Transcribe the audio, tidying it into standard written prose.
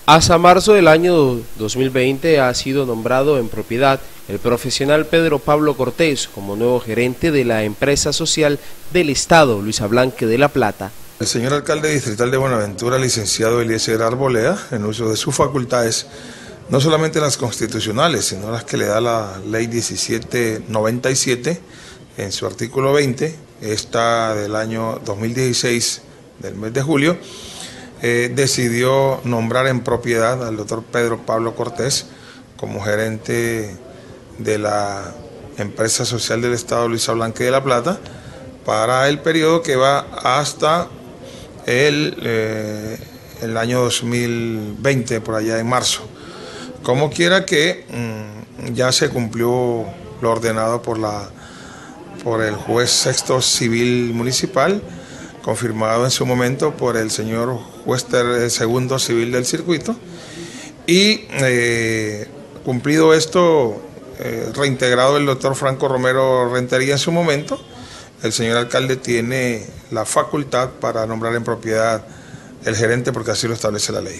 Hasta marzo del año 2020 ha sido nombrado en propiedad el profesional Pedro Pablo Cortés como nuevo gerente de la empresa social del Estado, Luis Ablanque de la Plata. El señor alcalde distrital de Buenaventura, licenciado Eliezer Arboleda, en uso de sus facultades, no solamente las constitucionales, sino las que le da la ley 1797 en su artículo 20, esta del año 2016, del mes de julio, decidió nombrar en propiedad al doctor Pedro Pablo Cortés como gerente de la empresa social del Estado Luis Ablanque de la Plata para el periodo que va hasta el año 2020, por allá en marzo. Como quiera que ya se cumplió lo ordenado por el juez sexto civil municipal, confirmado en su momento por el señor juez segundo civil del circuito, y cumplido esto, reintegrado el doctor Franco Romero Rentería en su momento, el señor alcalde tiene la facultad para nombrar en propiedad el gerente, porque así lo establece la ley.